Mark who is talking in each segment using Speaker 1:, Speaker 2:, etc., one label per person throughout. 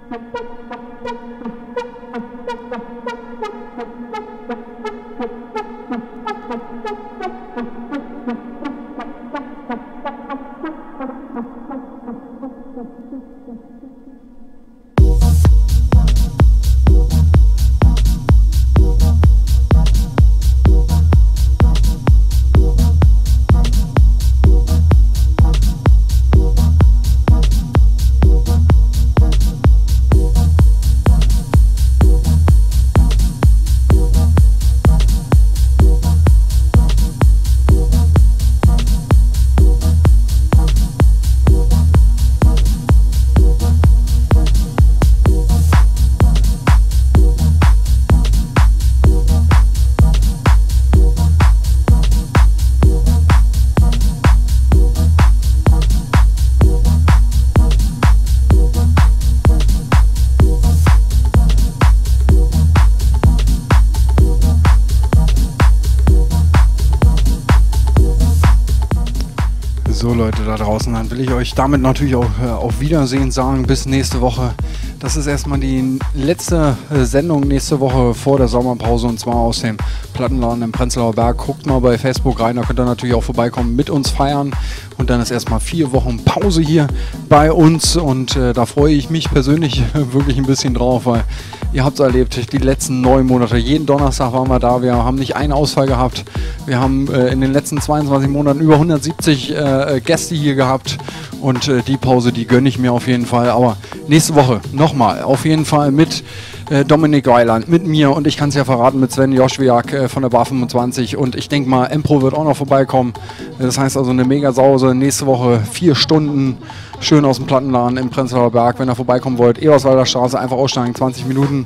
Speaker 1: So Leute da draußen, dann will ich euch damit natürlich auch auf Wiedersehen sagen, bis nächste Woche. Das ist erstmal die letzte Sendung nächste Woche vor der Sommerpause und zwar aus dem Plattenladen im Prenzlauer Berg. Guckt mal bei Facebook rein, da könnt ihr natürlich auch vorbeikommen, mit uns feiern und dann ist erstmal 4 Wochen Pause hier bei uns und da freue ich mich persönlich wirklich ein bisschen drauf, weil ihr habt es erlebt, die letzten 9 Monate, jeden Donnerstag waren wir da, wir haben nicht einen Ausfall gehabt, wir haben in den letzten 22 Monaten über 170 Gäste hier gehabt und die Pause, die gönne ich mir auf jeden Fall, aber nächste Woche nochmal, auf jeden Fall mit Dominik Weiland, mit mir und ich kann es ja verraten, mit Sven Joschwiak von der Bar 25 und ich denke mal, Empro wird auch noch vorbeikommen, das heißt also eine Mega-Sause, nächste Woche 4 Stunden, schön aus dem Plattenladen im Prenzlauer Berg, wenn ihr vorbeikommen wollt, Eberswalder Straße, einfach aussteigen, 20 Minuten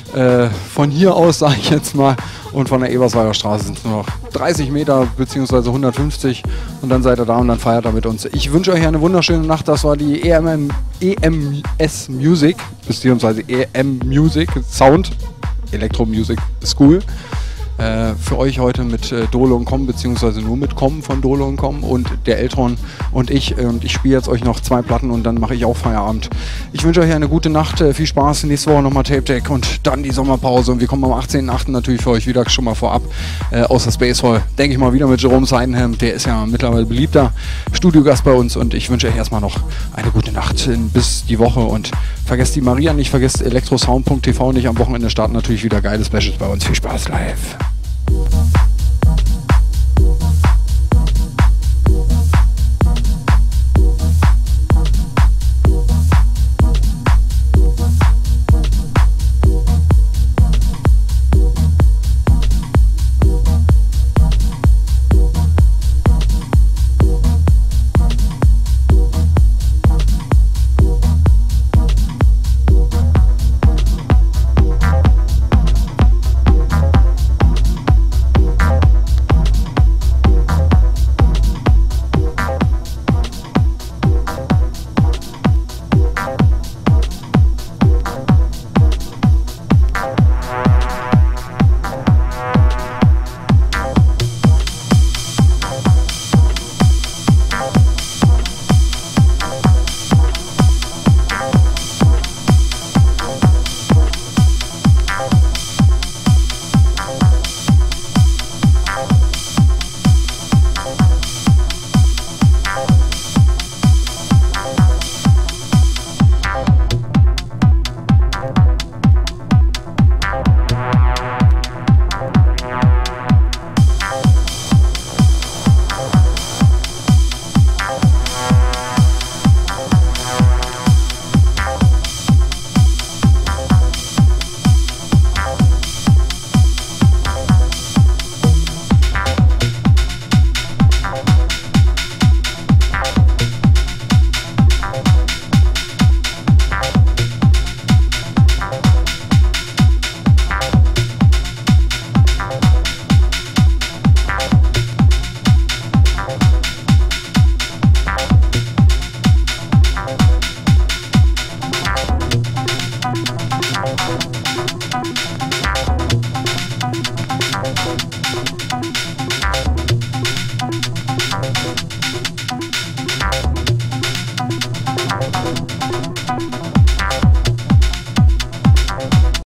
Speaker 1: von hier aus, sage ich jetzt mal, und von der Eberswalder Straße sind es nur noch 30 Meter bzw. 150 und dann seid ihr da und dann feiert ihr mit uns. Ich wünsche euch eine wunderschöne Nacht, das war die EMS Music bzw. EM Music Sound, Electro Music School. Für euch heute mit Dolo und Com, beziehungsweise nur mit Com von Dolo und Com und der Eltron und ich spiele jetzt euch noch 2 Platten und dann mache ich auch Feierabend. Ich wünsche euch eine gute Nacht, viel Spaß, nächste Woche nochmal Tapedeck und dann die Sommerpause und wir kommen am 18.08. natürlich für euch wieder schon mal vorab aus der Space Hall, denke ich mal wieder mit Jerome Seidenham, der ist ja mittlerweile beliebter Studiogast bei uns und ich wünsche euch erstmal noch eine gute Nacht bis die Woche und vergesst die Maria nicht, vergesst elektrosound.tv nicht, am Wochenende starten natürlich wieder geile Specials bei uns, viel Spaß live.